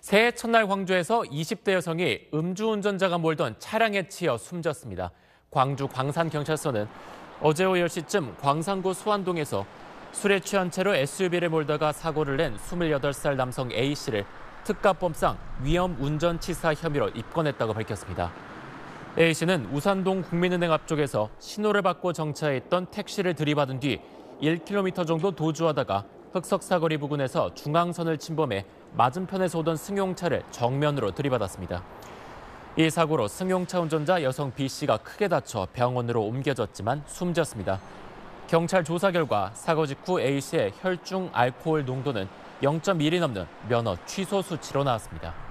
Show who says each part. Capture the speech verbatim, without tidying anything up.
Speaker 1: 새해 첫날 광주에서 이십 대 여성이 음주운전자가 몰던 차량에 치여 숨졌습니다. 광주 광산경찰서는 어제 오후 열 시쯤 광산구 수안동에서 술에 취한 채로 에스유브이를 몰다가 사고를 낸 스물여덟 살 남성 A씨를 특가법상 위험운전치사 혐의로 입건했다고 밝혔습니다. A씨는 우산동 국민은행 앞쪽에서 신호를 받고 정차해 있던 택시를 들이받은 뒤 일 킬로미터 정도 도주하다가 흑석사거리 부근에서 중앙선을 침범해 맞은편에서 오던 승용차를 정면으로 들이받았습니다. 이 사고로 승용차 운전자 여성 B씨가 크게 다쳐 병원으로 옮겨졌지만 숨졌습니다. 경찰 조사 결과 사고 직후 A씨의 혈중 알코올 농도는 영 점 일이 넘는 면허 취소 수치로 나왔습니다.